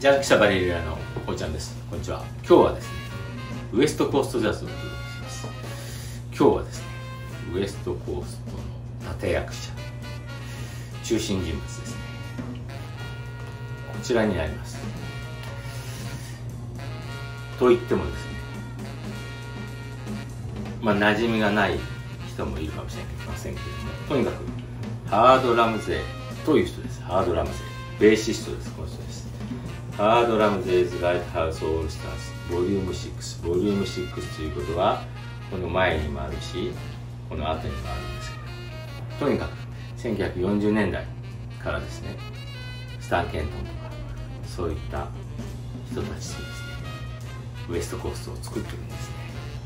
ジャズ記者バレリアのこうちゃんです。こんにちは。今日はですね、ウエストコーストジャズをお届けします。今日はですね、ウエストコーストの立役者、中心人物ですね。こちらになります。と言ってもですね、馴染みがない人もいるかもしれませんけれども、とにかくハード・ラムゼーという人です。ハード・ラムゼー、ベーシストです。この人です。ハード・ラムゼーズ・ライトハウス・オールスターズボリューム6、ボリューム6ということはこの前にもあるし、この後にもあるんですけど、とにかく1940年代からですね、スタン・ケントンとかそういった人たちとですね、ウエストコーストを作ってるんですね。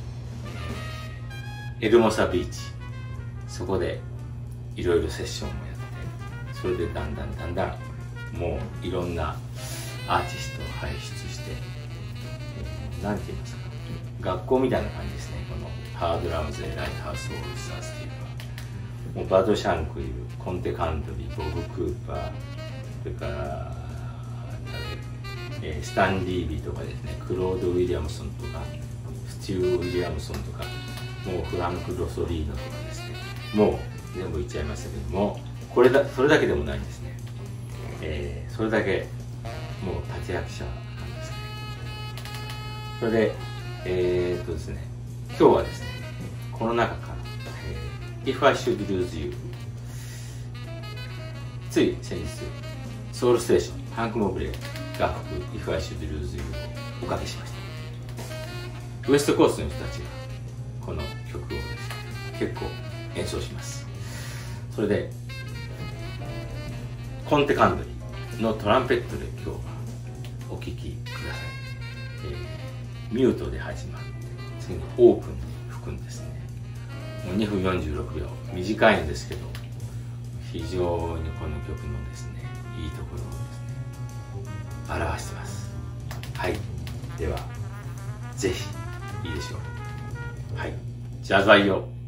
エルモサビーチ、そこでいろいろセッションもやって、それでだんだんもういろんなアーティストを輩出して、なんて言いますか、学校みたいな感じですね。このハード・ラムゼー・ライトハウス・オールスターズっていうのはもうバド・シャンクいる、コンテ・カントリー、ボブ・クーパー、それからスタン・リービーとかですね、クロード・ウィリアムソンとかスチュー・ウィリアムソンとか、もうフランク・ロソリーノとかですね、もう全部言っちゃいましたけども、それだけでもないんですね。それだけもう立役者なんですね。それでですね、今日はですね、この中から「If I Should Lose You」、つい先日ソウルステーションハンク・モブレー楽譜「If I Should Lose You」をおかけしました。ウエストコーストの人たちがこの曲をですね、結構演奏します。それでコンテ・カンドリーのトランペットで今日はお聴きください。ミュートで始まって次にオープンに吹くんですね。もう2分46秒、短いんですけど非常にこの曲のですね、いいところをですね表してます。はい、ではぜひいいでしょう。はい、ジャズバイよ。